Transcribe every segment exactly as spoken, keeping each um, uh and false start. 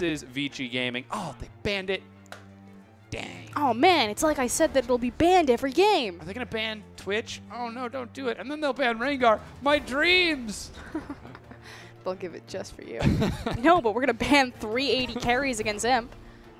is Vici Gaming. Oh, they banned it. Dang. Oh, man, it's like I said that it'll be banned every game. Are they going to ban Twitch? Oh, no, don't do it. And then they'll ban Rengar. My dreams. They'll give it just for you. No, but we're going to ban three eighty carries against Imp.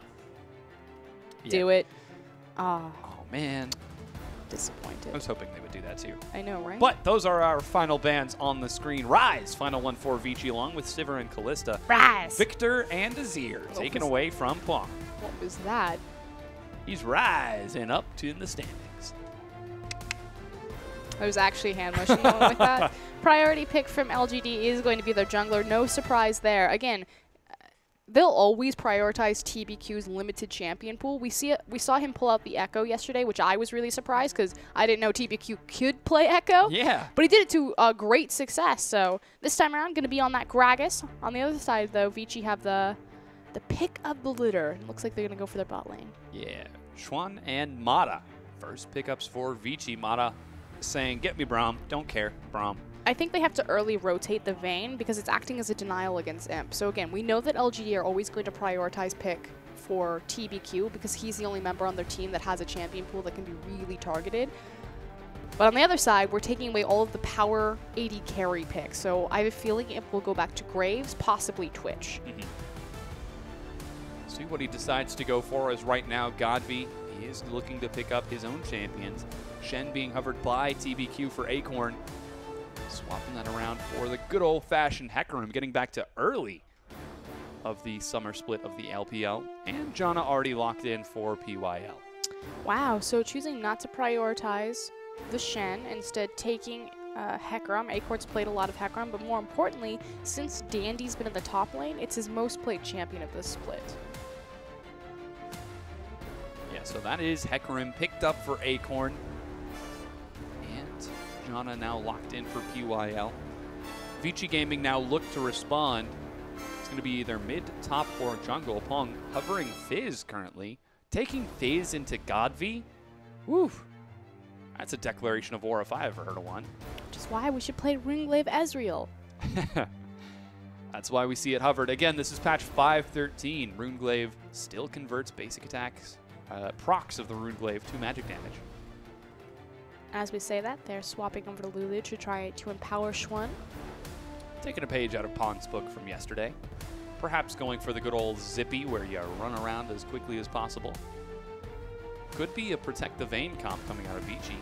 Yeah. Do it. Oh, Oh, man. disappointed. I was hoping they would do that too. I know, right? But those are our final bans on the screen. Rise, final one for Vici, along with Sivir and Kalista. Rise! Victor and Azir, What taken was- away from Pong. What was that? He's rising up to the standings. I was actually hand motioning going with that. Priority pick from L G D is going to be their jungler. No surprise there. Again, uh, they'll always prioritize T B Q's limited champion pool. We see it, we saw him pull out the Echo yesterday, which I was really surprised because I didn't know T B Q could play Echo. Yeah. But he did it to uh, great success. So this time around, going to be on that Gragas. On the other side, though, Vici have the the pick of the litter. Looks like they're going to go for their bot lane. Yeah. Schwan and Mata. First pickups for Vici. Mata saying, get me Braum. Don't care. Braum. I think they have to early rotate the Vayne because it's acting as a denial against Imp. So again, we know that L G D are always going to prioritize pick for T B Q because he's the only member on their team that has a champion pool that can be really targeted. But on the other side, we're taking away all of the power A D carry picks. So I have a feeling Imp will go back to Graves, possibly Twitch. Mm-hmm. See what he decides to go for is right now Godvi. He is looking to pick up his own champions. Shen being hovered by T B Q for Acorn. Swapping that around for the good old-fashioned Hecarim, getting back to early of the summer split of the L P L. And Janna already locked in for P Y L. Wow, so choosing not to prioritize the Shen, instead taking uh, Hecarim. Acorn's played a lot of Hecarim, but more importantly, since Dandy's been in the top lane, it's his most played champion of this split. Yeah, so that is Hecarim picked up for Acorn. And Janna now locked in for P Y L. Vici Gaming now look to respond. It's going to be either mid, top, or jungle. Pong hovering Fizz currently. Taking Fizz into Godvi. Woo! That's a declaration of war if I ever heard of one. Which is why we should play Ringglaive Ezreal. That's why we see it hovered. Again, this is patch five thirteen. Runeglaive still converts basic attacks, uh, procs of the Runeglaive to magic damage. As we say that, they're swapping over to Lulu to try to empower Schwan. Taking a page out of Pong's book from yesterday. Perhaps going for the good old zippy where you run around as quickly as possible. Could be a Protect the Vayne comp coming out of Vici.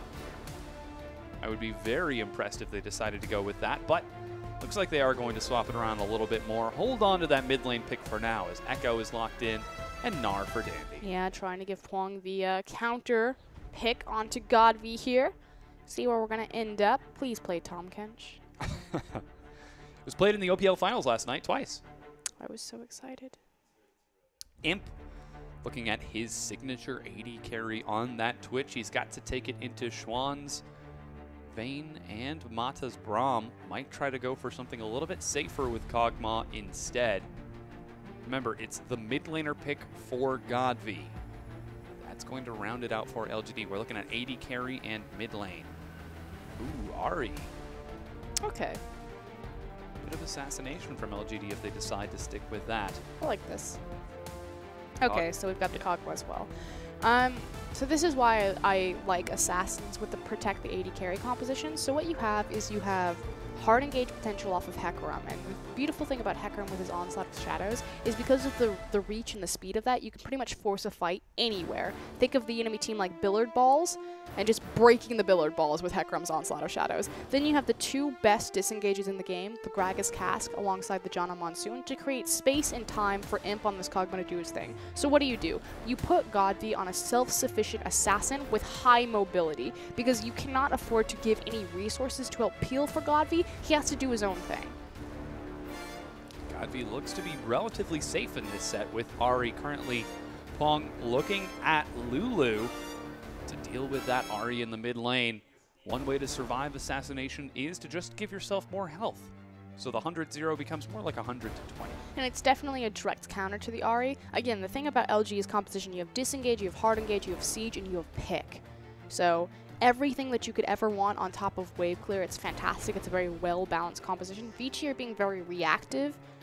I would be very impressed if they decided to go with that, but looks like they are going to swap it around a little bit more. Hold on to that mid lane pick for now as Echo is locked in and Gnar for Dandy. Yeah, trying to give Pong the uh, counter pick onto Godvi here. See where we're going to end up. Please play Tahm Kench. It was played in the O P L finals last night twice. I was so excited. Imp looking at his signature A D carry on that Twitch. He's got to take it into Schwan's Vayne and Mata's Braum. Might try to go for something a little bit safer with Kog'Maw instead. Remember, it's the mid laner pick for Godvi. That's going to round it out for L G D. We're looking at A D carry and mid lane. Ooh, Ahri. Okay, Bit of assassination from L G D if they decide to stick with that. I like this. Okay, Cog- so we've got the yeah. Kog'Maw as well. Um, so this is why I like Assassins with the Protect the A D carry composition. So what you have is you have hard engage potential off of Hecarim, and the beautiful thing about Hecarim with his Onslaught of Shadows is because of the, the reach and the speed of that, you can pretty much force a fight anywhere. Think of the enemy team like Billard Balls, and just breaking the Billard Balls with Hecarim's Onslaught of Shadows. Then you have the two best disengages in the game, the Gragas Cask alongside the Janna Monsoon, to create space and time for Imp on this Kog'Maw to do his thing. So what do you do? You put Godvi on a self-sufficient assassin with high mobility, because you cannot afford to give any resources to help peel for Godvi. He has to do his own thing. Godvi looks to be relatively safe in this set with Ahri currently. Pong looking at Lulu to deal with that Ahri in the mid lane. One way to survive assassination is to just give yourself more health. So the one hundred zero becomes more like one hundred to twenty. And it's definitely a direct counter to the Ahri. Again, the thing about L G's composition, you have disengage, you have hard engage, you have siege, and you have pick. So everything that you could ever want on top of wave clear, it's fantastic. It's a very well-balanced composition. Vici are being very reactive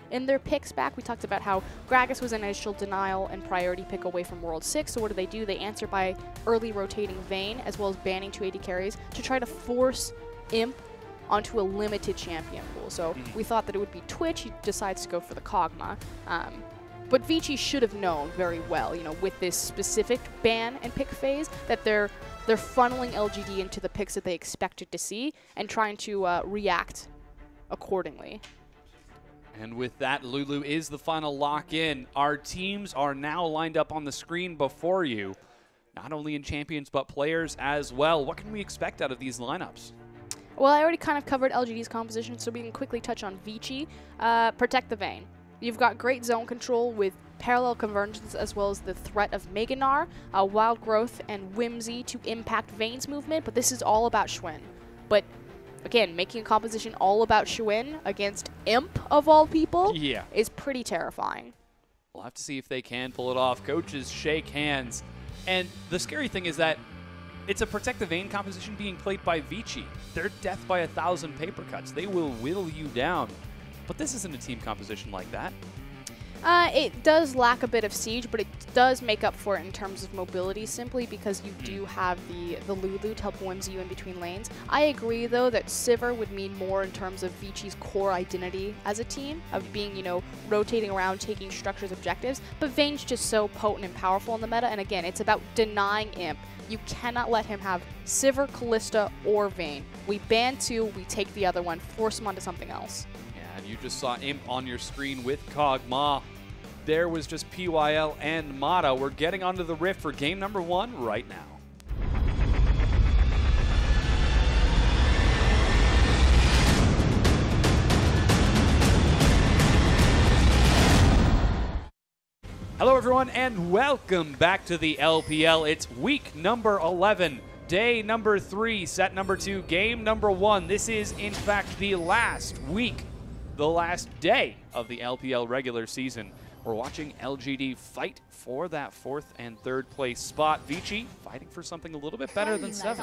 in their picks back. We talked about how Gragas was initial denial and priority pick away from World six. So what do they do? They answer by early rotating Vayne, as well as banning two A D carries to try to force Imp onto a limited champion pool. So mm. we thought that it would be Twitch. He decides to go for the Kog'Maw. Um, but Vici should have known very well, you know, with this specific ban and pick phase, that they're they're funneling L G D into the picks that they expected to see and trying to uh, react accordingly. And with that, Lulu is the final lock-in. Our teams are now lined up on the screen before you, not only in champions, but players as well. What can we expect out of these lineups? Well, I already kind of covered L G D's composition, so we can quickly touch on Vici. Uh, protect the Vayne. You've got great zone control with parallel convergence, as well as the threat of Mega Gnar, uh, Wild Growth, and Whimsy to impact Vayne's movement, but this is all about Xwinn. But again, making a composition all about Xwinn against Imp, of all people, yeah. is pretty terrifying. We'll have to see if they can pull it off. Coaches shake hands. And the scary thing is that it's a Protect the Vayne composition being played by Vici. They're death by a thousand paper cuts. They will whittle you down. But this isn't a team composition like that. Uh, it does lack a bit of siege, but it does make up for it in terms of mobility, simply because you do have the, the Lulu to help whimsy you in between lanes. I agree, though, that Sivir would mean more in terms of Vici's core identity as a team, of being, you know, rotating around, taking structures, objectives. But Vayne's just so potent and powerful in the meta, and again, it's about denying Imp. You cannot let him have Sivir, Kalista, or Vayne. We ban two, we take the other one, force him onto something else. And you just saw Imp on your screen with Kog'Maw. There was just P Y L and Mata. We're getting onto the Rift for game number one right now. Hello everyone and welcome back to the L P L. It's week number eleven. Day number three, set number two, game number one. This is, in fact, the last week, the last day of the L P L regular season. We're watching L G D fight for that fourth and third place spot. Vici fighting for something a little bit better than seven.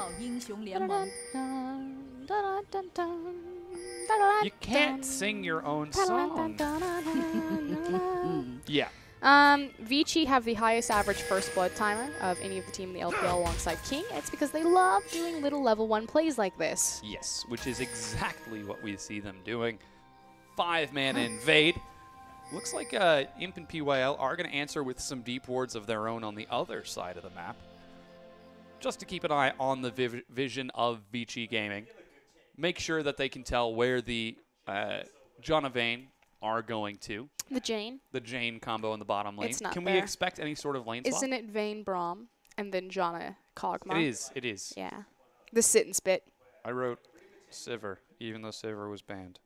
You can't sing your own song. Yeah. Um, Vici have the highest average first blood timer of any of the team in the L P L alongside King. It's because they love doing little level one plays like this. Yes, which is exactly what we see them doing. Five-man invade. Looks like uh, Imp and P Y L are going to answer with some deep wards of their own on the other side of the map. Just to keep an eye on the viv vision of Vici Gaming. Make sure that they can tell where the uh, Janna Vayne are going to. The Jane. The Jane combo in the bottom lane. It's not Can there. we expect any sort of lane swap? Isn't it Vayne Braum and then Janna Kog'Maw? It is. It is. Yeah. The sit and spit. I wrote Sivir, even though Sivir was banned.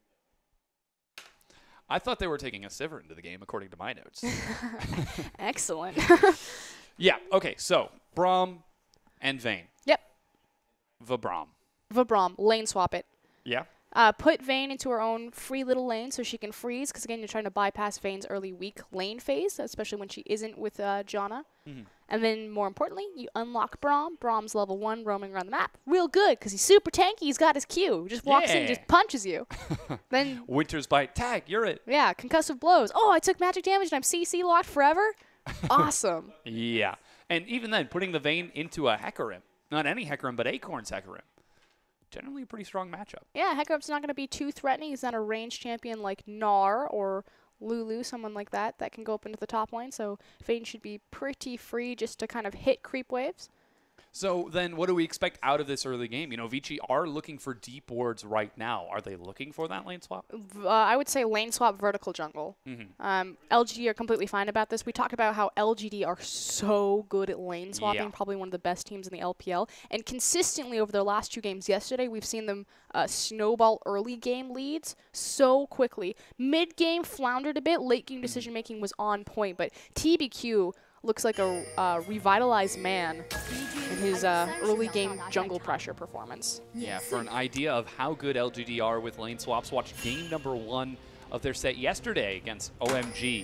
I thought they were taking a Sivir into the game, according to my notes. Excellent. Yeah, okay, so Braum and Vayne. Yep. Vabram. Vabram, lane swap it. Yeah. Uh, put Vayne into her own free little lane so she can freeze, because again, you're trying to bypass Vayne's early weak lane phase, especially when she isn't with uh, Janna. Mm-hmm. And then, more importantly, you unlock Braum. Braum's level one, roaming around the map. Real good, because he's super tanky. He's got his Q. Just walks yeah. in, just punches you. Then Winter's Bite. Tag, you're it. Yeah, concussive blows. Oh, I took magic damage and I'm C C locked forever? Awesome. Yeah. And even then, putting the Vayne into a Hecarim. Not any Hecarim, but Acorn's Hecarim. Generally a pretty strong matchup. Yeah, Hecarim's not going to be too threatening. He's not a ranged champion like Gnar or Lulu, someone like that, that can go up into the top lane. So Vayne should be pretty free just to kind of hit creep waves. So then what do we expect out of this early game? You know, Vici are looking for deep wards right now. Are they looking for that lane swap? Uh, I would say lane swap vertical jungle. Mm-hmm. um, L G D are completely fine about this. We talked about how L G D are so good at lane swapping, yeah. probably one of the best teams in the L P L. And consistently over their last two games yesterday, we've seen them uh, snowball early game leads so quickly. Mid game floundered a bit. Late game decision making was on point, but T B Q looks like a uh, revitalized man in his uh, early game jungle pressure performance. Yeah, for an idea of how good L G D are with lane swaps, watch game number one of their set yesterday against O M G.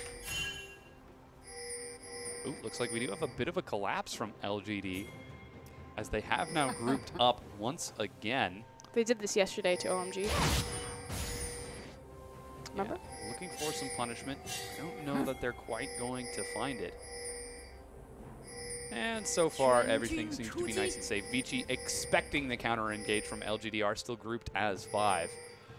Ooh, looks like we do have a bit of a collapse from L G D, as they have now grouped up once again. They did this yesterday to O M G. Remember? Yeah, looking for some punishment. I don't know that they're quite going to find it. And so far, everything seems to be nice and safe. Vici expecting the counter engage from L G D R, still grouped as five.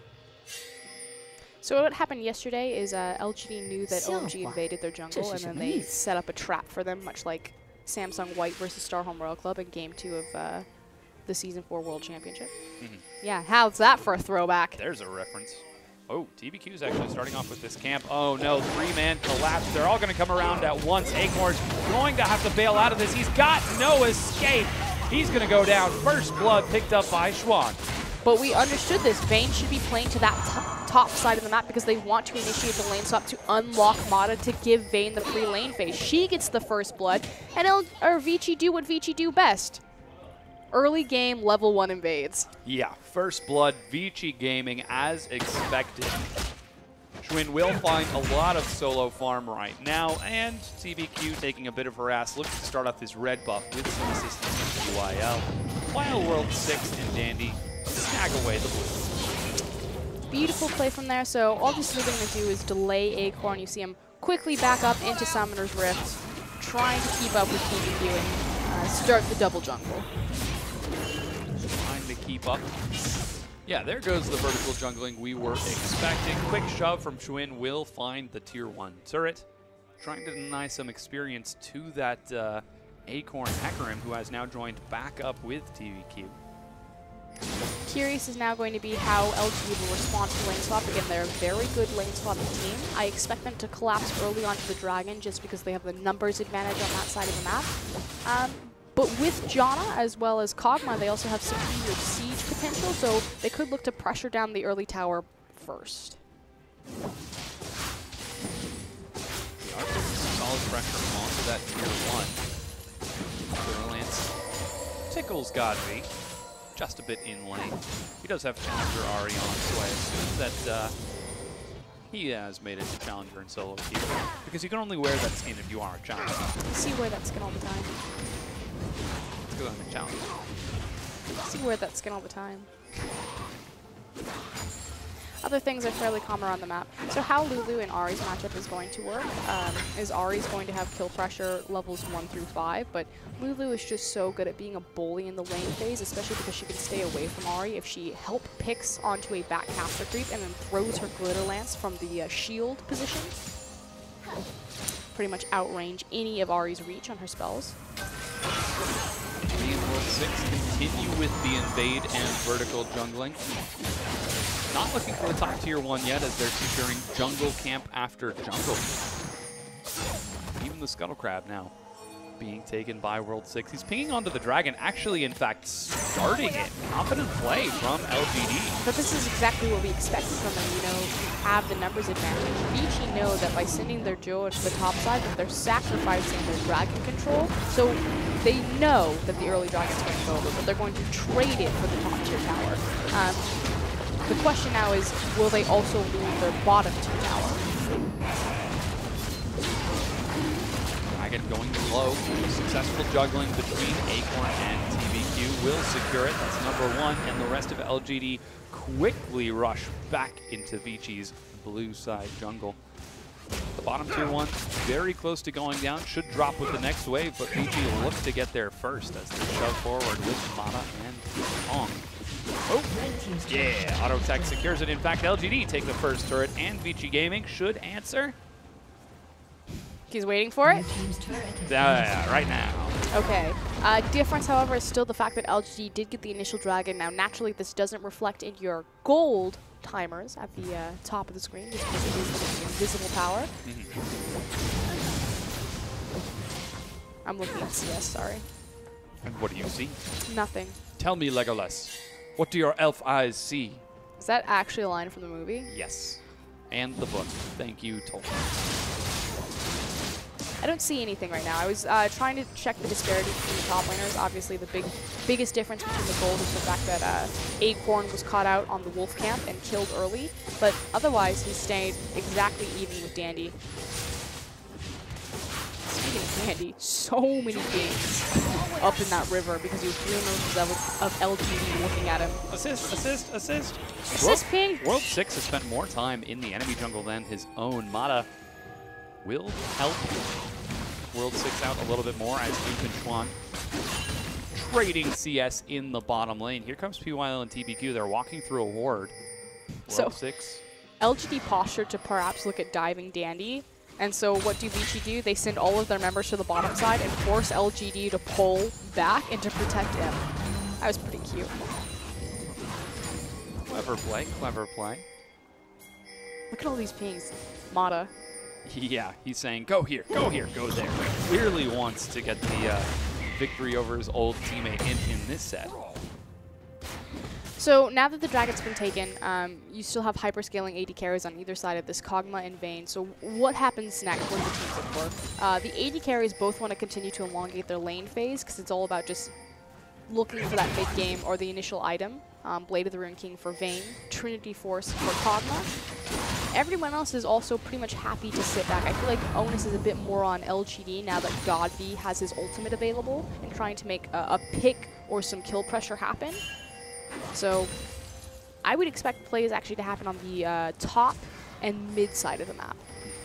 So what happened yesterday is uh, L G D knew that O M G invaded their jungle, and then they set up a trap for them, much like Samsung White versus Starhome Royal Club in Game two of uh, the Season four World Championship. Mm-hmm. Yeah, how's that for a throwback? There's a reference. Oh, T B Q is actually starting off with this camp. Oh no, three-man collapse. They're all going to come around at once. Acorn's going to have to bail out of this. He's got no escape. He's going to go down. First blood picked up by Schwan. But we understood this. Vayne should be playing to that top side of the map because they want to initiate the lane swap to unlock Mata to give Vayne the free lane phase. She gets the first blood, and El or Vici do what Vici do best. Early game, level one invades. Yeah, first blood, Vici gaming as expected. Schwinn will find a lot of solo farm right now, and T B Q taking a bit of harass, looking to start off this red buff with some assistance from U I L. While World six and Dandy snag away the blue. Beautiful play from there, so all this is going to do is delay Acorn. You see him quickly back up into Summoner's Rift, trying to keep up with T B Q and uh, start the double jungle. Trying to keep up. Yeah, there goes the vertical jungling we were expecting. Quick shove from Schwinn will find the tier one turret. Trying to deny some experience to that uh, Acorn Hecarim, who has now joined back up with T B Q. Curious is now going to be how L G D will respond to lane swap. Again, they're a very good lane swapping team. I expect them to collapse early onto the Dragon just because they have the numbers advantage on that side of the map. Um, but with Janna as well as Kog'Maw, they also have superior siege potential, so they could look to pressure down the early tower first. They are putting solid pressure onto that tier one. Brilliance tickles Godby just a bit in lane. He does have Challenger Ahri on his way. As soon as that uh, he has made it to Challenger in solo queue, because you can only wear that skin if you are a Challenger. You see wear that skin all the time. Let's go on the Challenger. You see wear that skin all the time. Other things are fairly common on the map. So how Lulu and Ahri's matchup is going to work um, is Ahri's going to have kill pressure levels one through five, but Lulu is just so good at being a bully in the lane phase, especially because she can stay away from Ahri if she help picks onto a back caster creep and then throws her glitter lance from the uh, shield position. Pretty much outrange any of Ahri's reach on her spells. Me and World six continue with the invade and vertical jungling. Not looking for the top tier one yet, as they're securing jungle camp after jungle. Even the Scuttle Crab now being taken by World six. He's pinging onto the Dragon, actually, in fact, starting it. Confident play from L G D. But this is exactly what we expected from them. You know, you have the numbers advantage. Vici know that by sending their Joa to the top side, that they're sacrificing their Dragon control. So they know that the early Dragon's going to go over, but they're going to trade it for the top tier tower. Um, The question now is, will they also lose their bottom tier tower? Dragon going low. Successful juggling between Acorn and T B Q will secure it. That's number one, and the rest of L G D quickly rush back into Vici's blue side jungle. The bottom tier one very close to going down. Should drop with the next wave, but Vici looks to get there first as they shove forward with Mata and Kong. Oh, yeah, Auto Tech secures it. In fact, L G D take the first turret, and Vici Gaming should answer. He's waiting for it? Uh, right now. Okay. Uh, difference, however, is still the fact that L G D did get the initial Dragon. Now, naturally, this doesn't reflect in your gold timers at the uh, top of the screen, just because it is the invisible power. Mm-hmm. I'm looking at C S, sorry. And what do you see? Nothing. Tell me, Legolas, what do your elf eyes see? Is that actually a line from the movie? Yes. And the book. Thank you, Tolkien. I don't see anything right now. I was uh, trying to check the disparity between the top laners. Obviously, the big, biggest difference between the gold is the fact that uh, Acorn was caught out on the wolf camp and killed early, but otherwise he stayed exactly even with Dandy. Speaking of Dandy, so many games. up in that river because he was feeling motions of, of L G D looking at him. Assist, assist, assist. Assist World, ping. World six has spent more time in the enemy jungle than his own. Mata will help World six out a little bit more as Imp and Schwan trading C S in the bottom lane. Here comes P Y L and T B Q. They're walking through a ward. World So, six. L G D postured to perhaps look at diving Dandy. And so what do Vici do? They send all of their members to the bottom side and force L G D to pull back and to protect him. That was pretty cute. Clever play, clever play. Look at all these pings. Mata. Yeah, he's saying, go here, go here, go there. Clearly wants to get the uh, victory over his old teammate in, in this set. So now that the Dragon's been taken, um, you still have hyperscaling A D carries on either side of this, Kog'Maw and Vayne. So what happens next when the teams at work? Uh, the A D carries both want to continue to elongate their lane phase because it's all about just looking for that mid game or the initial item. Um, Blade of the Ruined King for Vayne, Trinity Force for Kog'Maw. Everyone else is also pretty much happy to sit back. I feel like onus is a bit more on L G D now that Godby has his ultimate available and trying to make a, a pick or some kill pressure happen. So I would expect plays actually to happen on the uh, top and mid side of the map.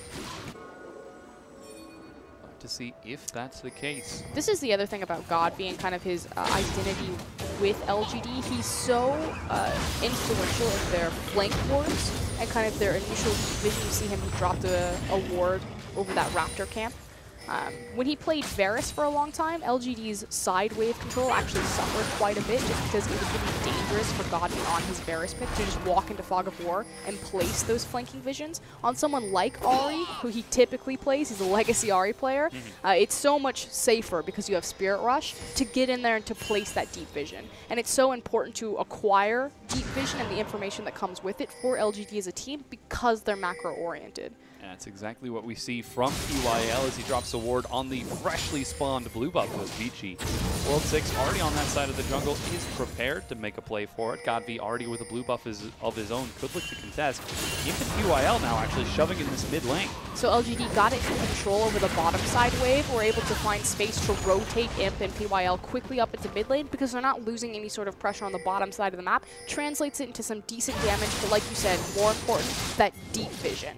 To see if that's the case. This is the other thing about Godby and kind of his uh, identity with L G D. He's so uh, influential in their flank wars and kind of their initial vision. You see him, he dropped a, a ward over that Raptor camp. Um, when he played Varus for a long time, L G D's side wave control actually suffered quite a bit just because it was really dangerous for Godby on his Varus pick to just walk into Fog of War and place those flanking visions. On someone like Ahri, who he typically plays, he's a legacy Ahri player, mm-hmm. uh, it's so much safer because you have Spirit Rush to get in there and to place that deep vision. And it's so important to acquire deep vision and the information that comes with it for L G D as a team because they're macro-oriented. That's exactly what we see from P Y L as he drops a ward on the freshly spawned blue buff with Vici. World six already on that side of the jungle is prepared to make a play for it. Godby already with a blue buff is, of his own could look to contest. Even P Y L now actually shoving in this mid lane. So L G D got it in control over the bottom side wave. We're able to find space to rotate Imp and P Y L quickly up into mid lane because they're not losing any sort of pressure on the bottom side of the map. Translates it into some decent damage, but like you said, more important, that deep vision.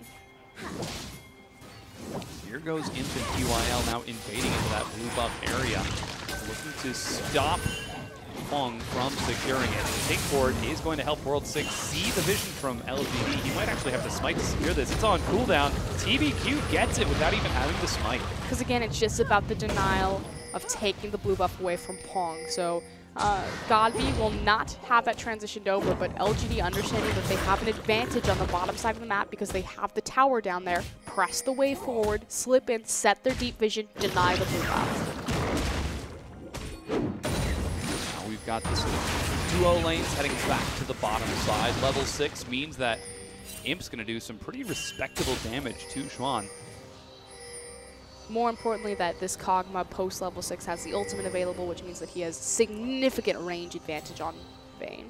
Here goes Imp and P Y L now invading into that blue buff area. Looking to stop Fong from securing it. Take forward is going to help World six see the vision from L G D. He might actually have to smite to secure this. It's on cooldown. T B Q gets it without even having to smite. Because again, it's just about the denial of taking the blue buff away from Pong. So uh, Godby will not have that transitioned over, but L G D understanding that they have an advantage on the bottom side of the map because they have the tower down there, press the wave forward, slip in, set their deep vision, deny the blue buff. Now we've got this duo lanes heading back to the bottom side. Level six means that Imp's going to do some pretty respectable damage to Schwan. More importantly, that this Kog'Maw post level six has the ultimate available, which means that he has significant range advantage on Vayne.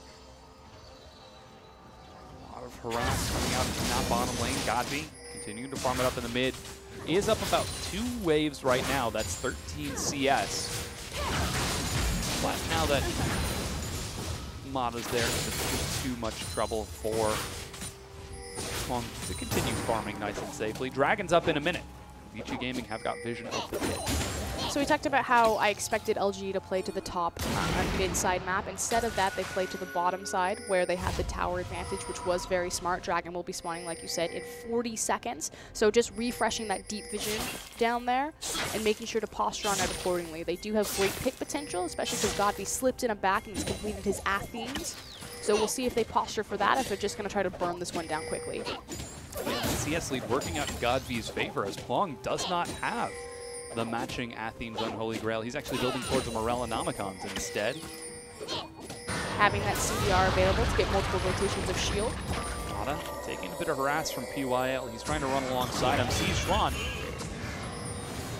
A lot of harass coming out in that bottom lane. Godby continuing to farm it up in the mid. He is up about two waves right now. That's thirteen C S. But now that Mata's there, it's too much trouble for Fong to continue farming nice and safely. Dragon's up in a minute. Vici Gaming have got vision of the pit. So we talked about how I expected L G D to play to the top uh, mid-side map. Instead of that, they played to the bottom side where they had the tower advantage, which was very smart. Dragon will be spawning, like you said, in forty seconds. So just refreshing that deep vision down there and making sure to posture on it accordingly. They do have great pick potential, especially because Godby slipped in a back and he's completed his Athenes. So we'll see if they posture for that, if they're just going to try to burn this one down quickly. Yeah, the C S lead working out in Godby's favor as Pong does not have the matching Athene's Unholy Grail. He's actually building towards a Morellonomicons instead. Having that C D R available to get multiple rotations of shield. Mata taking a bit of harass from P Y L. He's trying to run alongside him. Sees Schwan.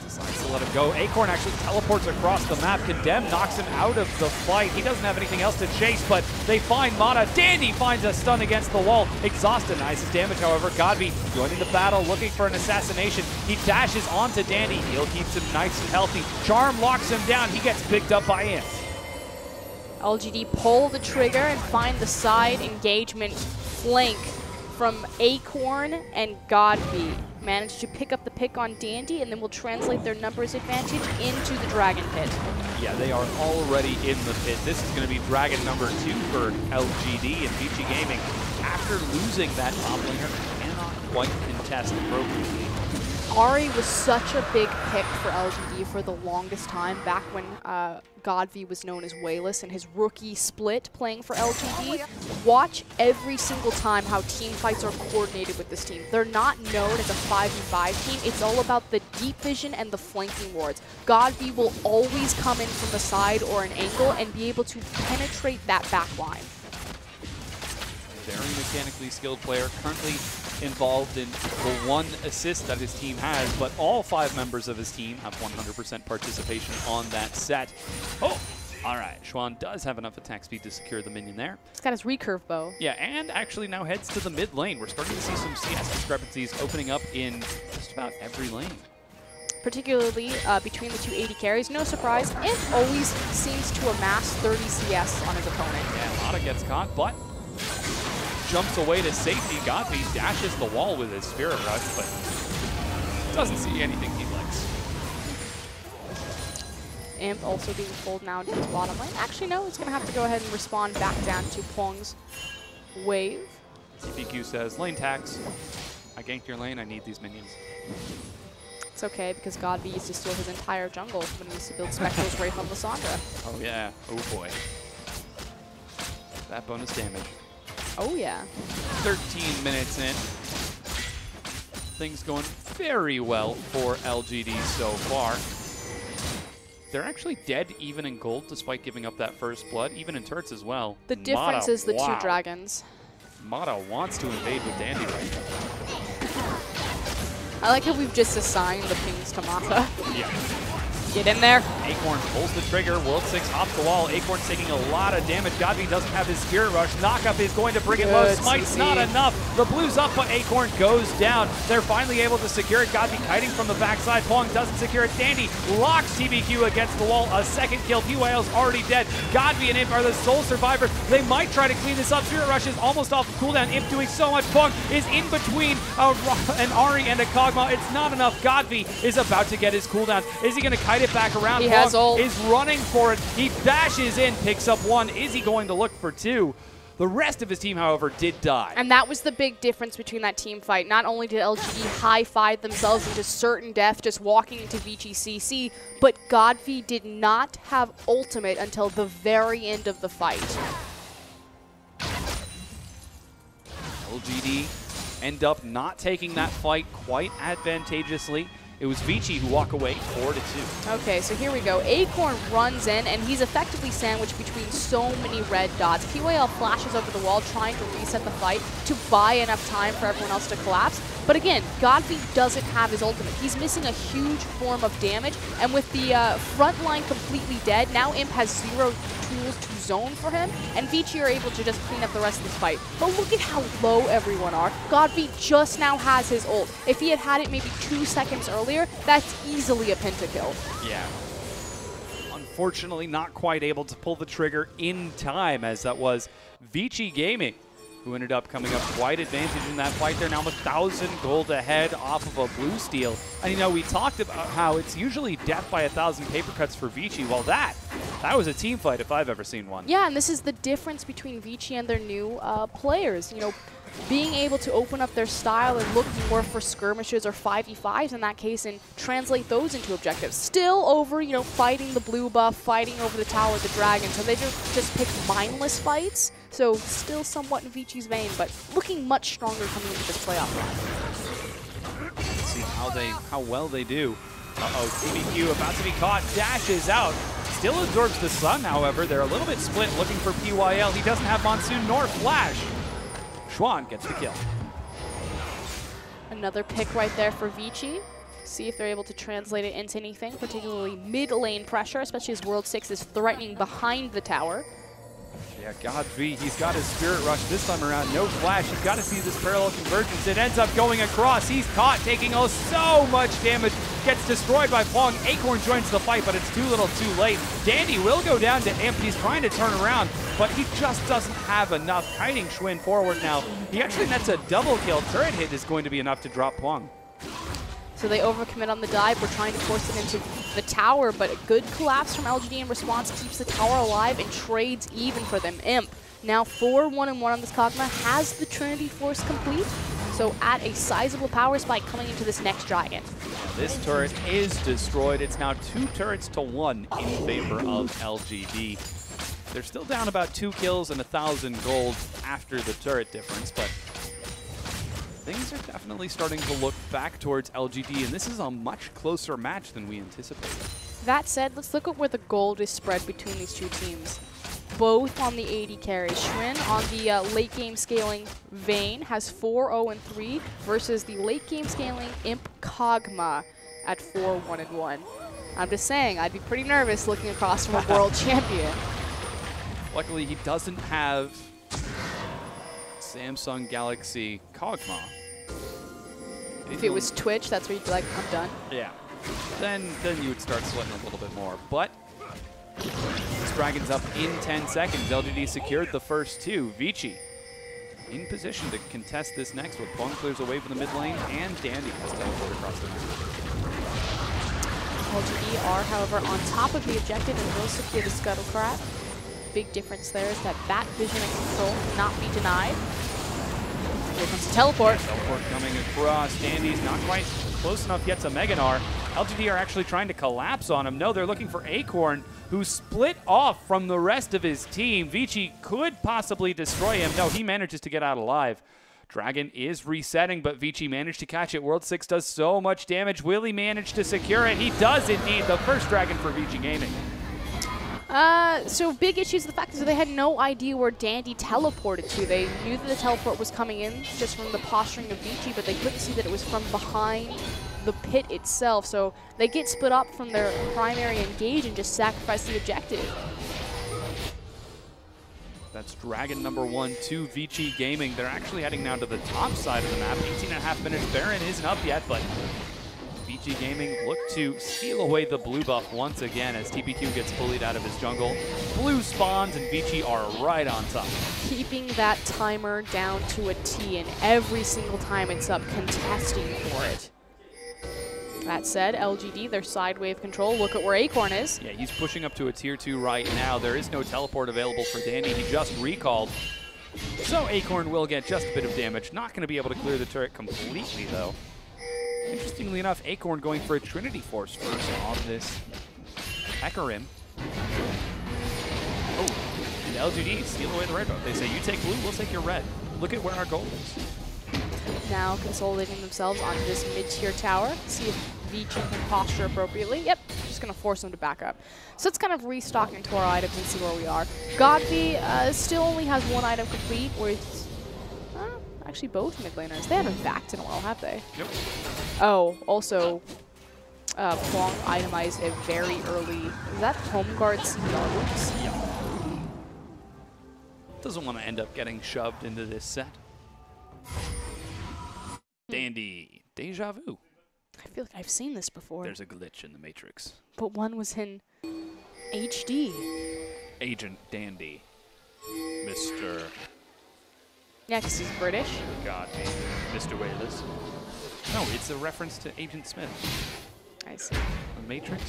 Decides to let him go. Acorn actually teleports across the map. Condemn knocks him out of the fight. He doesn't have anything else to chase, but they find Mata. Dandy finds a stun against the wall. Exhaust denies his damage, however. Godby joining the battle, looking for an assassination. He dashes onto Dandy. Heal keeps him nice and healthy. Charm locks him down. He gets picked up by Imp. L G D pull the trigger and find the side engagement flank from Acorn and Godby. Managed to pick up the pick on Dandy, and then will translate their numbers advantage into the Dragon Pit. Yeah, they are already in the pit. This is going to be Dragon number two for L G D and Vici Gaming. After losing that top laner, cannot quite contest appropriately. Ahri was such a big pick for L G D for the longest time, back when uh, Godby was known as Wayless and his rookie split playing for L G D. Watch every single time how team fights are coordinated with this team. They're not known as a five v five team. It's all about the deep vision and the flanking wards. Godby will always come in from the side or an angle and be able to penetrate that back line. Very mechanically skilled player, currently involved in the one assist that his team has, but all five members of his team have one hundred percent participation on that set. Oh, all right. Schwann does have enough attack speed to secure the minion there. He's got his recurve bow. Yeah, and actually now heads to the mid lane. We're starting to see some C S discrepancies opening up in just about every lane. Particularly uh, between the two A D carries. No surprise, Imp always seems to amass thirty C S on his opponent. Yeah, Mata gets caught, but jumps away to safety. Godby dashes the wall with his Spirit Rush, but doesn't see anything he likes. Imp also being pulled now into his bottom lane. Actually, no, he's going to have to go ahead and respond back down to Pong's wave. C P Q says, lane tax. I ganked your lane, I need these minions. It's okay, because Godby used to steal his entire jungle when he used to build Spectre's Wraith on Lysandra. Oh yeah, oh boy. That bonus damage. Oh yeah. thirteen minutes in. Things going very well for L G D so far. They're actually dead even in gold despite giving up that first blood, even in turrets as well. The difference Mata, is the wow. two dragons. Mata wants to invade with Dandy right now. I like how we've just assigned the pings to Mata. Yeah. Get in there. Acorn pulls the trigger. World six hops the wall. Acorn's taking a lot of damage. Godby doesn't have his Spirit Rush. Knockup is going to bring it low. Good Smite's C C. not enough. The blue's up, but Acorn goes down. They're finally able to secure it. Godby kiting from the backside. Pong doesn't secure it. Dandy locks T B Q against the wall. A second kill. P Y L's already dead. Godby and Imp are the sole survivors. They might try to clean this up. Spirit Rush is almost off the cooldown. Imp doing so much. Pong is in between uh, an Ahri and a Kog'Maw. It's not enough. Godby is about to get his cooldown. Is he going to kite it back around? He has ult. Is running for it. He dashes in, picks up one. Is he going to look for two? The rest of his team, however, did die. And that was the big difference between that team fight. Not only did L G D high-five themselves into certain death just walking into Vici C C, but Godby did not have ultimate until the very end of the fight. L G D end up not taking that fight quite advantageously. It was Vici who walked away four to two. Okay, so here we go. Acorn runs in, and he's effectively sandwiched between so many red dots. P Y L flashes over the wall, trying to reset the fight to buy enough time for everyone else to collapse. But again, Godby doesn't have his ultimate. He's missing a huge form of damage, and with the uh, front line completely dead, now Imp has zero tools to zone for him, and Vici are able to just clean up the rest of this fight. But look at how low everyone are. Godby just now has his ult. If he had had it maybe two seconds earlier, that's easily a pentakill. Yeah. Unfortunately, not quite able to pull the trigger in time, as that was Vici Gaming, who ended up coming up quite advantage in that fight. They're now a thousand gold ahead off of a blue steal. And you know, we talked about how it's usually death by a thousand paper cuts for Vici. Well, that, that was a team fight if I've ever seen one. Yeah, and this is the difference between Vici and their new uh, players. You know, being able to open up their style and look more for skirmishes or five v fives in that case and translate those into objectives. Still over, you know, fighting the blue buff, fighting over the tower of the dragon. So they just, just picked mindless fights. So still somewhat in Vici's vein, but looking much stronger coming into this playoff run. Let's see how they, how well they do. Uh-oh, T B Q about to be caught, dashes out. Still absorbs the sun, however. They're a little bit split looking for P Y L. He doesn't have Monsoon nor Flash. Schwann gets the kill. Another pick right there for Vici. see if they're able to translate it into anything, particularly mid lane pressure, especially as World six is threatening behind the tower. Yeah, Godfrey, he's got his Spirit Rush this time around. No flash. You've got to see this parallel convergence. It ends up going across. He's caught, taking oh so much damage. Gets destroyed by Pong. Acorn joins the fight, but it's too little too late. Dandy will go down to Imp. He's trying to turn around, but he just doesn't have enough. Kiting Schwinn forward now. He actually nets a double kill. Turret hit is going to be enough to drop Pong. So they overcommit on the dive. We're trying to force it into the tower, but a good collapse from L G D in response keeps the tower alive and trades even for them. Imp, now four one and one on this Kog'Maw, has the Trinity Force complete, so at a sizable power spike coming into this next Dragon. This turret is destroyed. It's now two turrets to one in favor of L G D. They're still down about two kills and a thousand gold after the turret difference, but things are definitely starting to look back towards L G D, and this is a much closer match than we anticipated. That said, let's look at where the gold is spread between these two teams. Both on the A D carry. Schwinn on the uh, late game scaling Vayne has four oh and three versus the late game scaling Imp Kog'Maw at four one and one. I'm just saying, I'd be pretty nervous looking across from a world champion. Luckily, he doesn't have Samsung Galaxy Kog'Maw. If it was Twitch, that's where you'd be like, I'm done. Yeah. Then, then you would start sweating a little bit more. But this Dragon's up in ten seconds. L G D secured the first two. Vici in position to contest this next one. Pong clears away from the mid lane, and Dandy has teleported across the map. L G D are, however, on top of the objective and will secure the Scuttlecraft. Big difference there is that bat vision and control cannot be denied. Here comes the teleport. Yeah, teleport coming across. Dandy's not quite close enough yet to Meganar. L G D are actually trying to collapse on him. No, they're looking for Acorn, who split off from the rest of his team. Vici could possibly destroy him. No, he manages to get out alive. Dragon is resetting, but Vici managed to catch it. World six does so much damage. Will he manage to secure it? He does indeed. The first Dragon for Vici Gaming. Uh, so big issues. The fact is that they had no idea where Dandy teleported to. They knew that the teleport was coming in just from the posturing of Vici, but they couldn't see that it was from behind the pit itself. So they get split up from their primary engage and just sacrifice the objective. That's Dragon number one to Vici Gaming. They're actually heading now to the top side of the map. eighteen and a half minutes. Baron isn't up yet, but Vici Gaming look to steal away the blue buff once again as T P Q gets bullied out of his jungle. Blue spawns and Vici are right on top. Keeping that timer down to a T, and every single time it's up, contesting for it. That said, L G D, their side wave control, look at where Acorn is. Yeah, he's pushing up to a tier two right now. There is no teleport available for Dandy. He just recalled. So Acorn will get just a bit of damage. Not going to be able to clear the turret completely, though. Interestingly enough, Acorn going for a Trinity Force first on this Hecarim. Oh, and L G D steal away the red buff. They say, you take blue, we'll take your red. Look at where our gold is. Now consolidating themselves onto this mid-tier tower. See if Vici can posture appropriately. Yep, just going to force them to back up. So let's kind of restock into our items and see where we are. Godby uh, still only has one item complete with uh, actually both mid laners. They haven't backed in a while, have they? Nope. Oh, also, uh, Pong itemized a very early, is that Home Guard C D R loops? Yeah. Doesn't want to end up getting shoved into this set. Dandy, deja vu. I feel like I've seen this before. There's a glitch in the Matrix. But one was in H D. Agent Dandy. Mister Yeah, because he's British. Godby. Mister Wayless. No, it's a reference to Agent Smith. I see. The Matrix.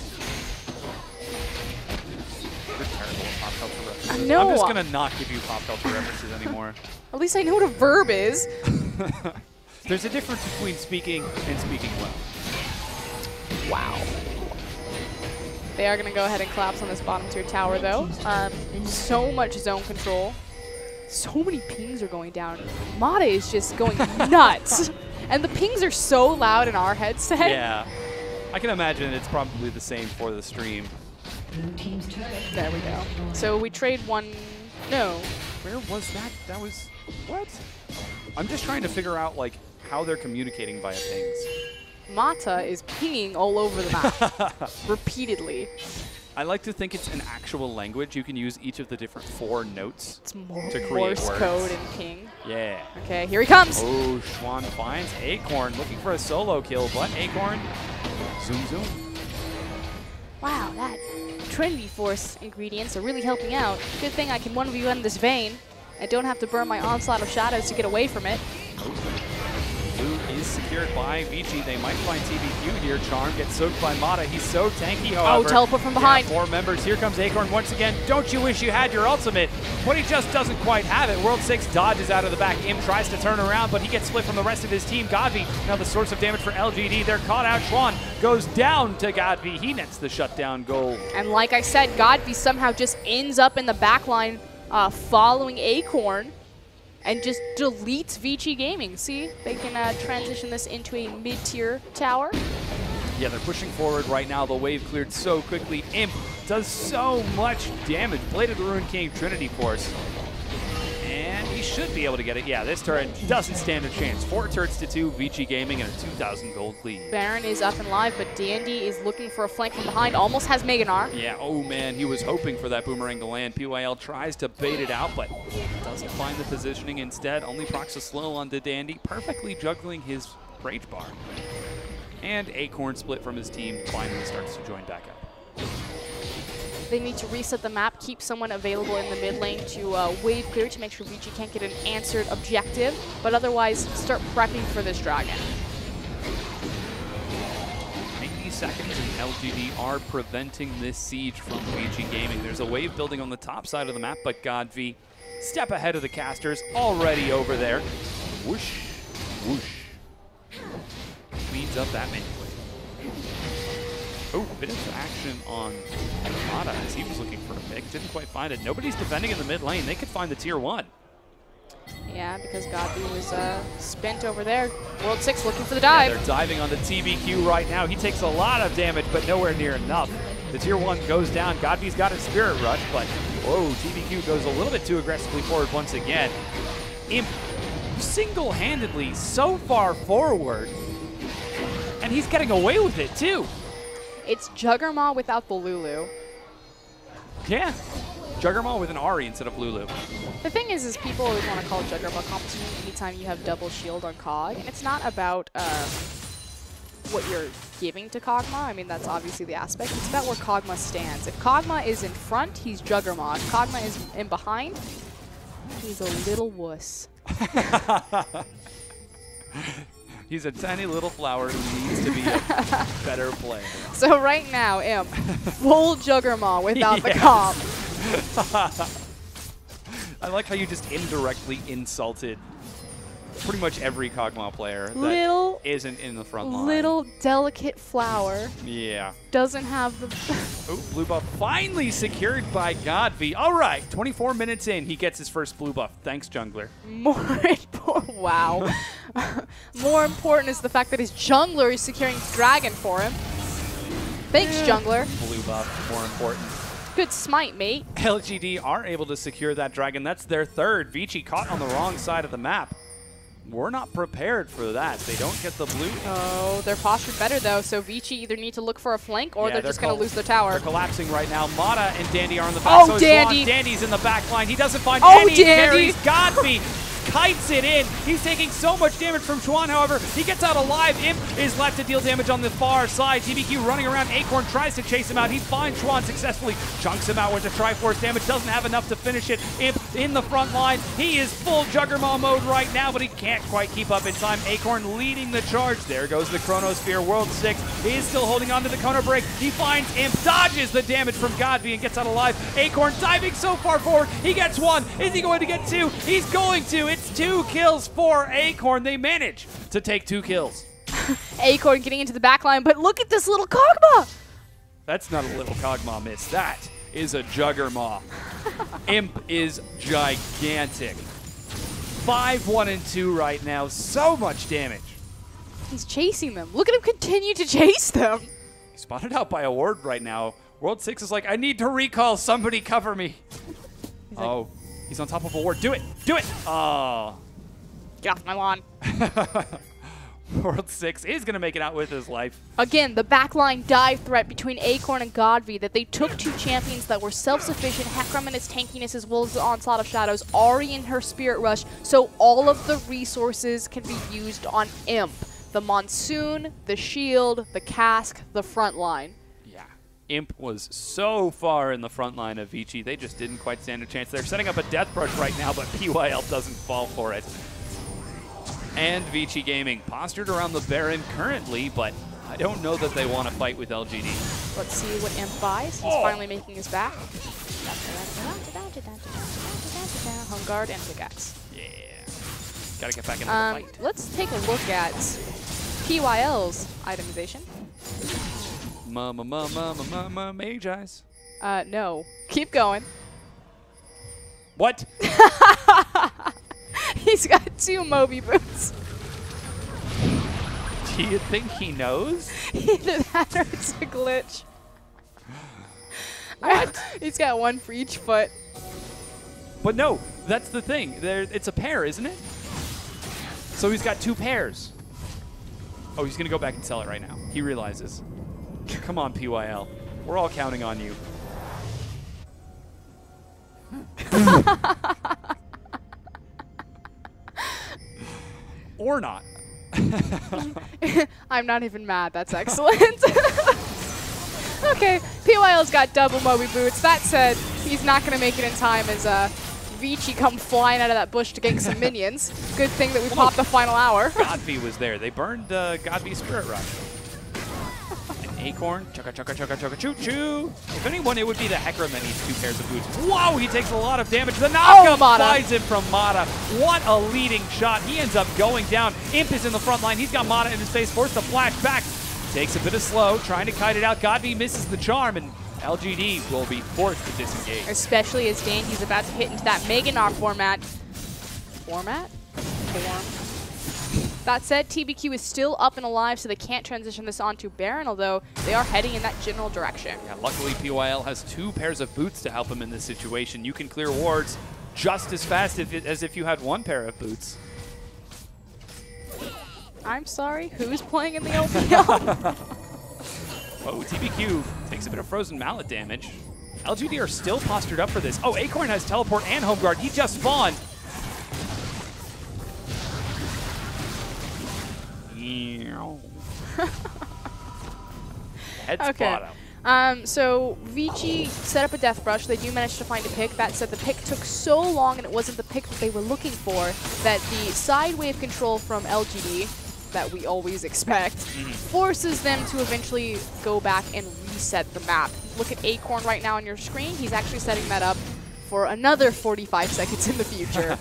We're terrible at pop culture references. I know. I'm just going to not give you pop culture references anymore. At least I know what a verb is. There's a difference between speaking and speaking well. Wow. They are going to go ahead and collapse on this bottom tier tower, though. Um, so much zone control. So many pings are going down. Mata is just going nuts. And the pings are so loud in our headset. Yeah. I can imagine it's probably the same for the stream. There we go. So we trade one... No. Where was that? That was... What? I'm just trying to figure out, like, how they're communicating via pings. Mata is pinging all over the map repeatedly. I like to think it's an actual language. You can use each of the different four notes It's more to create Morse words. code and ping. Yeah. Okay, here he comes. Oh, Schwan finds Acorn, looking for a solo kill, but Acorn, zoom, zoom. Wow, that Trinity Force ingredients are really helping out. Good thing I can one v one this Vayne. I don't have to burn my Onslaught of Shadows to get away from it. Blue is secured by Vici. They might find T B Q here. Charm gets soaked by Mata. He's so tanky, however. Oh, teleport from behind. Yeah, four members. Here comes Acorn once again. Don't you wish you had your ultimate? But he just doesn't quite have it. World six dodges out of the back. Im tries to turn around, but he gets split from the rest of his team. Godby, now the source of damage for L G D. They're caught out. Schwan goes down to Godby. He nets the shutdown goal. And like I said, Godby somehow just ends up in the backline uh, following Acorn and just deletes Vici Gaming. See, they can uh, transition this into a mid-tier tower. Yeah, they're pushing forward right now. The wave cleared so quickly. Imp does so much damage. Blade of the Ruined King, Trinity Force. And he should be able to get it. Yeah, this turret doesn't stand a chance. Four turrets to two, Vici Gaming, and a two thousand gold lead. Baron is up and live, but Dandy is looking for a flank from behind. Almost has Mega Gnar. Yeah, oh man, he was hoping for that boomerang to land. P Y L tries to bait it out, but doesn't find the positioning instead. Only procs a slow onto Dandy, perfectly juggling his Rage Bar. And Acorn split from his team, finally starts to join back up. They need to reset the map, keep someone available in the mid lane to uh, wave clear to make sure Vici can't get an answered objective, but otherwise start prepping for this dragon. ninety seconds and L G D are preventing this siege from Vici Gaming. There's a wave building on the top side of the map, but Godv, step ahead of the casters, already over there. Whoosh, whoosh. Cleans up that main plate. Oh, a bit of action on Mata as he was looking for a pick. Didn't quite find it. Nobody's defending in the mid lane. They could find the tier one. Yeah, because Godby was uh, spent over there. World six looking for the dive. Yeah, they're diving on the T B Q right now. He takes a lot of damage, but nowhere near enough. The tier one goes down. Godby's got his Spirit Rush, but whoa, T B Q goes a little bit too aggressively forward once again. Imp single-handedly so far forward, and he's getting away with it too. It's Juggermaw without the Lulu. Yeah, Juggermaw with an Ahri instead of Lulu. The thing is, is people always want to call Juggermaw competition anytime you have double shield on Cog, and it's not about um, what you're giving to Kog'Maw. I mean, that's obviously the aspect. It's about where Kog'Maw stands. If Kog'Maw is in front, he's Juggermaw. If Kog'Maw is in behind, he's a little wuss. He's a tiny little flower who needs to be a better player. So right now, Imp, full Juggermaw without the comp. I like how you just indirectly insulted pretty much every Kog'Maw player that Little, isn't in the front line. little delicate flower Yeah. doesn't have the... Oh, blue buff finally secured by Godby. All right, twenty-four minutes in, he gets his first blue buff. Thanks, jungler. More important, wow. More important is the fact that his jungler is securing Dragon for him. Thanks, jungler. Blue buff, more important. Good smite, mate. L G D are able to secure that dragon. That's their third. Vici caught on the wrong side of the map. We're not prepared for that. They don't get the blue. Oh, they're postured better, though, so Vici either need to look for a flank or Yeah, they're, they're just going to col- lose their tower. They're collapsing right now. Mata and Dandy are on the back. Oh, so is Dandy. Schwan. Dandy's in the back line. He doesn't find Oh, any Dandy. carries. Godby kites it in. He's taking so much damage from Schwan, however. He gets out alive. Imp is left to deal damage on the far side. T B Q running around. Acorn tries to chase him out. He finds Schwan successfully. Chunks him out with the Triforce damage. Doesn't have enough to finish it. Imp in the front line. He is full Juggermaw mode right now, but he can't quite keep up in time. Acorn leading the charge. There goes the Chronosphere. World six is still holding on to the Kona break. He finds Imp, dodges the damage from Godby and gets out alive. Acorn diving so far forward. He gets one. Is he going to get two? He's going to. It's two kills for Acorn. They manage to take two kills. Acorn getting into the back line, but look at this little Kog'Maw! That's not a little Kog'Maw miss. That is a Juggermaw. Imp is gigantic. five, one, and two right now. So much damage. He's chasing them. Look at him continue to chase them. He's spotted out by a ward right now. World six is like, I need to recall. Somebody cover me. He's oh, he's on top of a ward. Do it. Do it. Oh. Get off my lawn. World six is going to make it out with his life. Again, the backline dive threat between Acorn and Godby that they took two champions that were self-sufficient, Hecarim and his tankiness as well as the Onslaught of Shadows, Ahri and her Spirit Rush, so all of the resources can be used on Imp. The Monsoon, the Shield, the Cask, the front line. Yeah. Imp was so far in the front line of Vici, they just didn't quite stand a chance. They're setting up a Death Brush right now, but P Y L doesn't fall for it. And Vici Gaming postured around the Baron currently, but I don't know that they want to fight with L G D. Let's see what Imp buys. He's Oh. finally making his back. Home guard and pickaxe. Yeah. Gotta get back into Um, the fight. let's take a look at P Y L's itemization. Mama, mama, mama, mama, mage eyes. Uh, no. Keep going. What? He's got two Moby boots. Do you think he knows? Either that or it's a glitch. What? He's got one for each foot. But no, that's the thing. There, it's a pair, isn't it? So he's got two pairs. Oh, he's going to go back and sell it right now. He realizes. Come on, P Y L. We're all counting on you. Or not. I'm not even mad. That's excellent. Okay, P Y L's got double Moby boots. That said, he's not going to make it in time as uh, Vici come flying out of that bush to gank some minions. Good thing that we popped the final hour. Godby was there. They burned uh, Godby's Spirit Rush. And Acorn, chugga chugga chugga chugga choo choo. If anyone, it would be the Hecarim that needs two pairs of boots. Whoa, he takes a lot of damage. The knockup Oh, Mata. flies in from Mata. What a leading shot. He ends up going down. Imp is in the front line. He's got Mata in his face, forced to flash back. Takes a bit of slow, trying to kite it out. Godby misses the charm, and L G D will be forced to disengage. Especially as Dandy's about to hit into that Meganar format. Format? Form. That said, T B Q is still up and alive, so they can't transition this onto Baron, although they are heading in that general direction. Yeah, luckily, P Y L has two pairs of boots to help him in this situation. You can clear wards just as fast if it, as if you had one pair of boots. I'm sorry, who's playing in the L P L? Oh, T B Q takes a bit of frozen mallet damage. L G D are still postured up for this. Oh, Acorn has teleport and home guard. He just spawned. Head Okay. spot him. Um, so Vici set up a death brush. They do manage to find a pick. That said, the pick took so long and it wasn't the pick that they were looking for that the side wave control from L G D that we always expect Mm-hmm. forces them to eventually go back and reset the map. Look at Acorn right now on your screen. He's actually setting that up for another forty-five seconds in the future.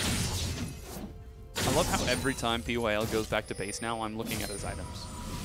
I love how every time P Y L goes back to base now, I'm looking at his items.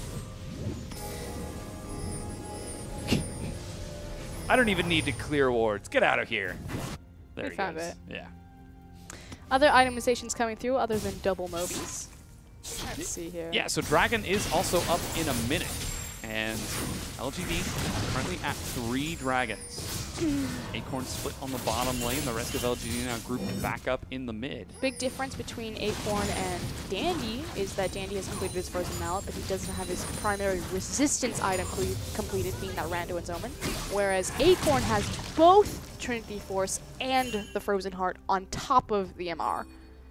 I don't even need to clear wards. Get out of here. There We he found goes. it. Yeah. Other itemizations coming through other than double Mobies. Let's see here. Yeah, so Dragon is also up in a minute. And L G D currently at three dragons. Acorn split on the bottom lane. The rest of L G D now grouped back up in the mid. Big difference between Acorn and Dandy is that Dandy has completed his Frozen Mallet, but he doesn't have his primary resistance item cle completed, being that Randuin's Omen. Whereas Acorn has both Trinity Force and the Frozen Heart on top of the M R.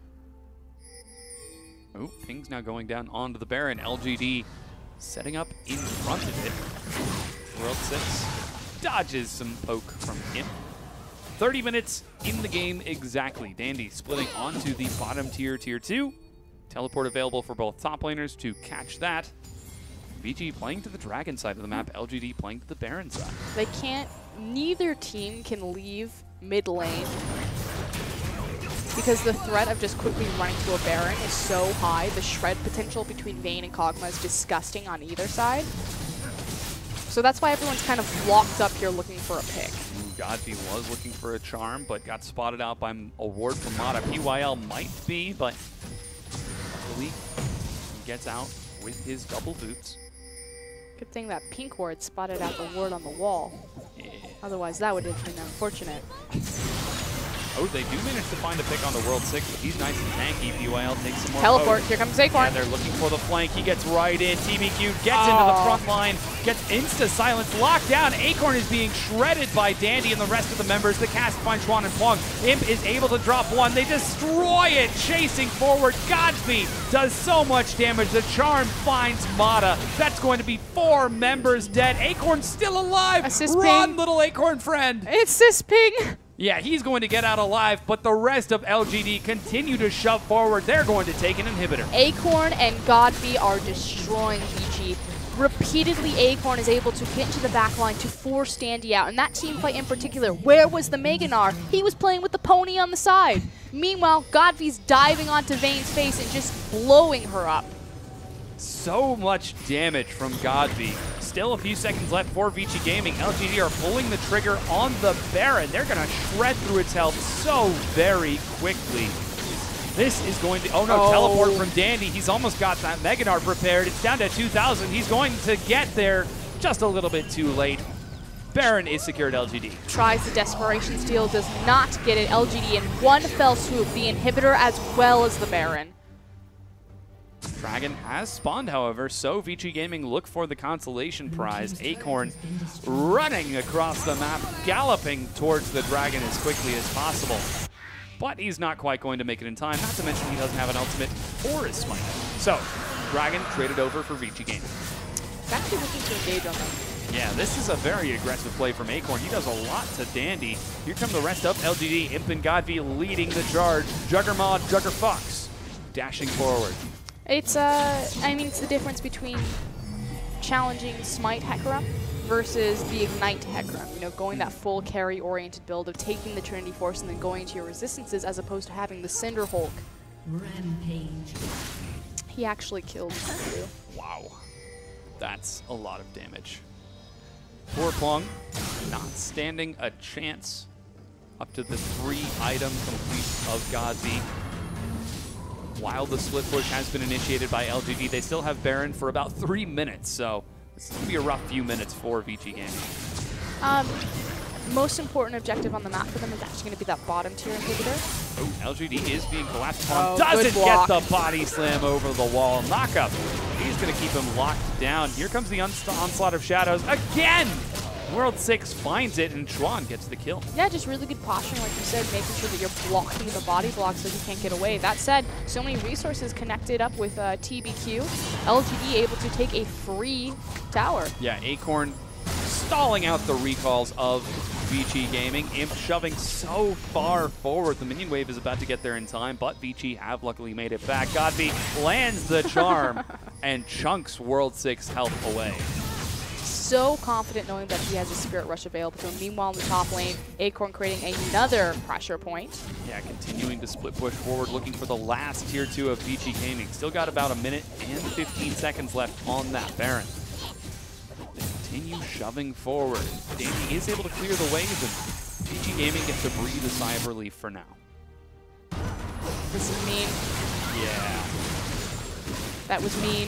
Oh, ping's now going down onto the Baron. L G D setting up in front of it. World six dodges some poke from him. thirty minutes in the game exactly. Dandy splitting onto the bottom tier, tier two. Teleport available for both top laners to catch that. V G playing to the Dragon side of the map. L G D playing to the Baron side. They can't, neither team can leave mid lane because the threat of just quickly running to a Baron is so high. The shred potential between Vayne and Kog'Maw is disgusting on either side. So that's why everyone's kind of locked up here looking for a pick. Godby was looking for a charm, but got spotted out by a ward from Mata. P Y L might be, but luckily he gets out with his double boots. Good thing that pink ward spotted out the ward on the wall. Yeah. Otherwise, that would have been unfortunate. Oh, they do manage to find a pick on the World six, but he's nice and tanky. B Y L takes some more Teleport. poke. Here comes Yeah, Acorn. they're looking for the flank. He gets right in. T B Q gets Oh. into the front line, gets insta-silence, locked down. Acorn is being shredded by Dandy and the rest of the members. The cast finds Schwan and Plong. Imp is able to drop one. They destroy it, chasing forward. Godsby does so much damage. The charm finds Mata. That's going to be four members dead. Acorn's still alive. Assist Run, ping. little Acorn friend. It's this ping. Yeah, he's going to get out alive, but the rest of L G D continue to shove forward. They're going to take an inhibitor. Acorn and Godby are destroying V G. Repeatedly, Acorn is able to get into the back line to force Dandy out. And that team fight in particular, where was the Meganar? He was playing with the pony on the side. Meanwhile, Godby's diving onto Vayne's face and just blowing her up. So much damage from Godby. Still a few seconds left for Vici Gaming. L G D are pulling the trigger on the Baron. They're going to shred through its health so very quickly. This is going to, oh no, Oh. teleport from Dandy. He's almost got that Meganar prepared. It's down to two thousand. He's going to get there just a little bit too late. Baron is secured L G D. Tries the Desperation Steal, does not get it. L G D in one fell swoop, the inhibitor as well as the Baron. Dragon has spawned, however, so Vici Gaming look for the consolation prize. Acorn running across the map, galloping towards the Dragon as quickly as possible. But he's not quite going to make it in time, not to mention he doesn't have an ultimate or his smite. So, Dragon traded over for Vici Gaming. He's actually looking to engage on them. Yeah, this is a very aggressive play from Acorn. He does a lot to Dandy. Here come the rest of L G D. Imp and Godby leading the charge. Juggermod, Jugger Fox dashing forward. It's, uh, I mean, it's the difference between challenging Smite Hecarim versus the Ignite Hecarim. You know, going that full carry-oriented build of taking the Trinity Force and then going into your resistances as opposed to having the Cinder Hulk. Rampage. He actually killed you. Wow. That's a lot of damage. Poor Plong, not standing a chance up to the three item complete of Godby. While the split push has been initiated by L G D, they still have Baron for about three minutes, so it's going to be a rough few minutes for Vici Gaming. Um, most important objective on the map for them is actually going to be that bottom tier inhibitor. Oh, L G D is being collapsed upon. Oh, Doesn't good get block. the body slam over the wall. Knockup. He's going to keep him locked down. Here comes the onslaught of shadows again. World six finds it, and Schwan gets the kill. Yeah, just really good posturing, like you said, making sure that you're blocking the body block so he can't get away. That said, so many resources connected up with uh, T B Q. L G D able to take a free tower. Yeah, Acorn stalling out the recalls of Vici Gaming. Imp shoving so far forward. The minion wave is about to get there in time, but Vici have luckily made it back. Godby lands the charm and chunks World six health away. So confident knowing that he has a Spirit Rush available to him. Meanwhile, in the top lane, Acorn creating another pressure point. Yeah, continuing to split push forward, looking for the last tier two of Vici Gaming. Still got about a minute and fifteen seconds left on that Baron. They continue shoving forward. Dandy is able to clear the wave, and Vici Gaming gets to breathe a sigh of relief for now. This is mean. Yeah, That was mean.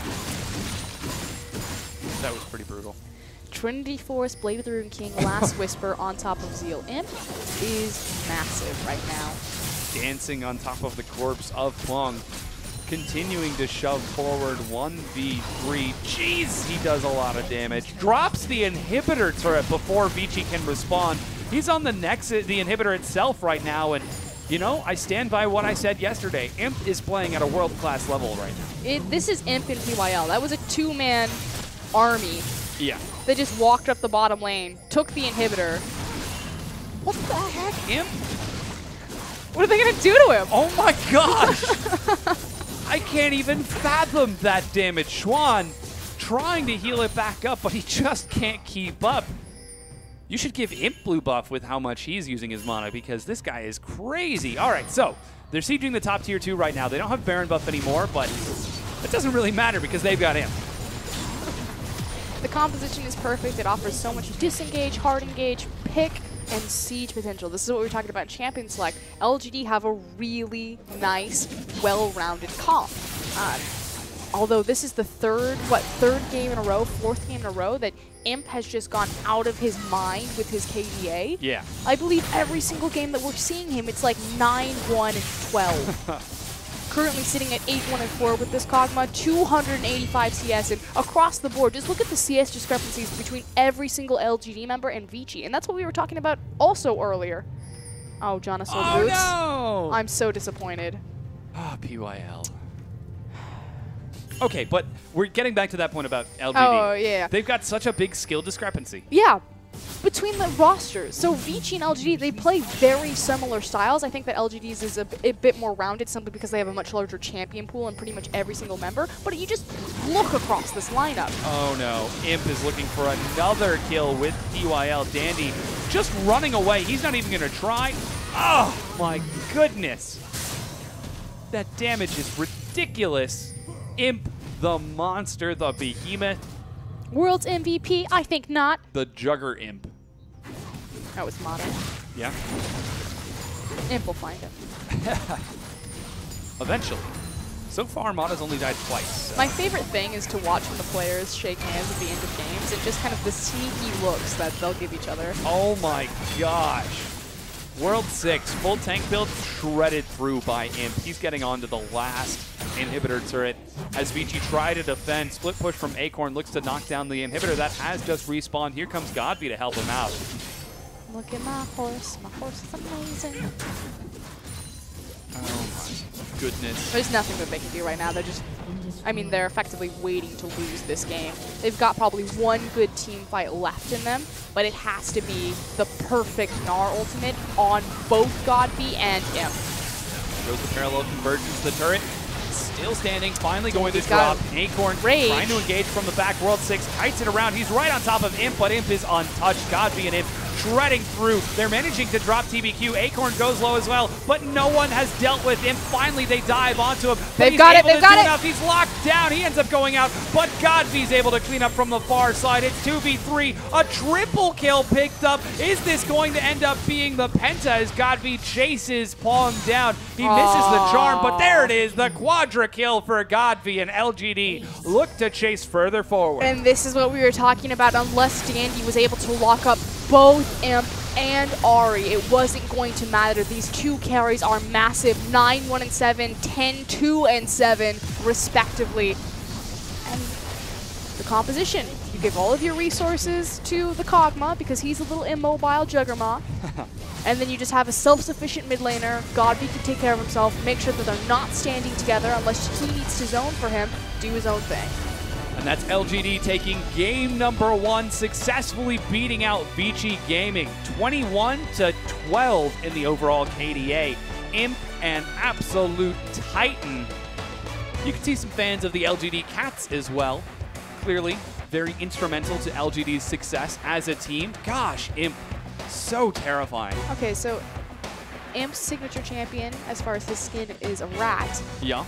that was pretty brutal. Trinity Force, Blade of the Rune King, Last Whisper on top of Zeal. Imp is massive right now. Dancing on top of the corpse of Plong. Continuing to shove forward one v three. Jeez, he does a lot of damage. Drops the inhibitor turret before Vici can respond. He's on the next, the inhibitor itself right now, and you know, I stand by what I said yesterday. Imp is playing at a world-class level right now. It, this is Imp and P Y L. That was a two-man army Yeah. that just walked up the bottom lane, took the inhibitor. What the heck, Imp? What are they going to do to him? Oh my gosh! I can't even fathom that damage. Schwan trying to heal it back up, but he just can't keep up. You should give Imp blue buff with how much he's using his mana, because this guy is crazy. All right, so they're sieging the top tier two right now. They don't have Baron buff anymore, but it doesn't really matter because they've got him. The composition is perfect. It offers so much disengage, hard engage, pick, and siege potential. This is what we were talking about in Champion Select. L G D have a really nice, well-rounded comp. Uh, Although this is the third, what, third game in a row, fourth game in a row that Imp has just gone out of his mind with his K D A. Yeah. I believe every single game that we're seeing him, it's like nine one and twelve. Currently sitting at eight one and four with this Kog'Maw, two hundred eighty-five C S, and across the board, just look at the C S discrepancies between every single L G D member and Vici, and that's what we were talking about also earlier. Oh, Jonas Oh, Boots. no! I'm so disappointed. Ah, P Y L. Okay, but we're getting back to that point about L G D. Oh, yeah. They've got such a big skill discrepancy. Yeah, between the rosters. So Vici and L G D, they play very similar styles. I think that L G D's is a, b a bit more rounded simply because they have a much larger champion pool and pretty much every single member. But you just look across this lineup. Oh no, Imp is looking for another kill with P Y L. Dandy just running away. He's not even going to try. Oh my goodness. That damage is ridiculous. Imp, the monster, the behemoth, World's M V P? I think not. the Jugger Imp. That was Mata. Yeah, Imp will find him. eventually. So far, Mata's only died twice. so- My favorite thing is to watch when the players shake hands at the end of games and just kind of the sneaky looks that they'll give each other. Oh my gosh. World six, full tank build shredded through by Imp. He's getting onto the last inhibitor turret as Vici try to defend. Split push from Acorn, looks to knock down the inhibitor that has just respawned. Here comes Godby to help him out. Look at my horse. My horse is amazing. Oh my goodness. There's nothing that they can do right now. They're just, I mean, they're effectively waiting to lose this game. They've got probably one good team fight left in them, but it has to be the perfect Gnar ultimate on both Godby and Imp. Goes the parallel convergence to the turret. Still standing, finally going to He's got drop. Acorn rage. trying to engage from the back. World six kites it around. He's right on top of Imp, but Imp is untouched. Godby and Imp shredding through. They're managing to drop T B Q. Acorn goes low as well, but no one has dealt with Imp. Finally, they dive onto him. But They've he's got it, able they've to got do it. enough. He's locked down. He ends up going out, but Godby's able to clean up from the far side. It's two v three. A triple kill picked up. Is this going to end up being the Penta as Godby chases Pong down? He misses the charm, but there it is. The quadra kill for Godby, and L G D look to chase further forward. And this is what we were talking about. Unless Dandy was able to lock up both Imp and Ahri, it wasn't going to matter. These two carries are massive. nine one and seven, ten two and seven, respectively. And the composition. You give all of your resources to the Kog'Maw because he's a little immobile Juggernaut. And then you just have a self-sufficient mid laner. Godby can take care of himself, make sure that they're not standing together unless he needs to zone for him, do his own thing. And that's L G D taking game number one, successfully beating out Vici Gaming. twenty-one to twelve in the overall K D A. Imp, an absolute titan. You can see some fans of the L G D Cats as well. Clearly, very instrumental to L G D's success as a team. Gosh, Imp, so terrifying. Okay, so Imp's signature champion, as far as his skin, is a rat. Yeah.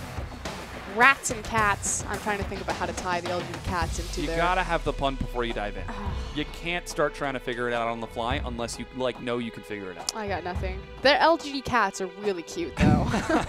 Rats and cats. I'm trying to think about how to tie the L G D cats into You their... gotta have the pun before you dive in. You can't start trying to figure it out on the fly unless you like know you can figure it out. I got nothing. Their L G D cats are really cute, though.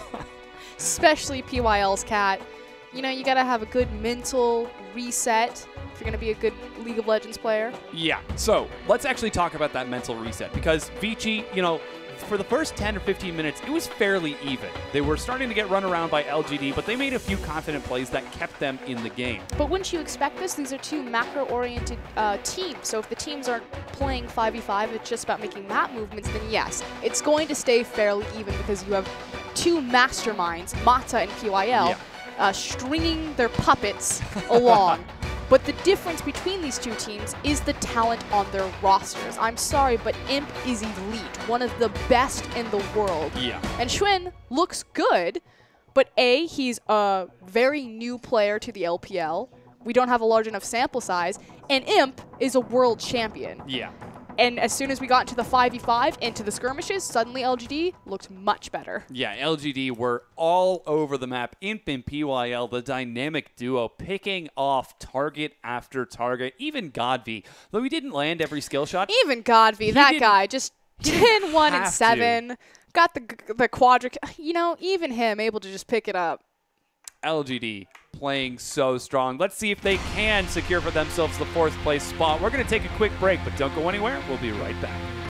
Especially P Y L's cat. You know, you gotta have a good mental reset if you're gonna be a good League of Legends player. Yeah, so let's actually talk about that mental reset because Vici, you know, for the first ten or fifteen minutes, it was fairly even. They were starting to get run around by L G D, but they made a few confident plays that kept them in the game. But wouldn't you expect this? These are two macro-oriented uh, teams, so if the teams aren't playing five v five, it's just about making map movements, then yes, it's going to stay fairly even because you have two masterminds, Mata and P Y L, Yeah. uh, stringing their puppets along. But the difference between these two teams is the talent on their rosters. I'm sorry, but Imp is elite, one of the best in the world. Yeah. And Xuan looks good, but A, he's a very new player to the L P L. We don't have a large enough sample size. And Imp is a world champion. Yeah. And as soon as we got into the five v five, into the skirmishes, suddenly L G D looked much better. Yeah, L G D were all over the map. Imp and P Y L, the dynamic duo, picking off target after target. Even Godby, though he didn't land every skill shot. Even Godby, that didn't- guy, just ten one and have to. seven. Got the the quadric. You know, even him able to just pick it up. L G D playing so strong. Let's see if they can secure for themselves the fourth place spot. We're going to take a quick break, but don't go anywhere. We'll be right back.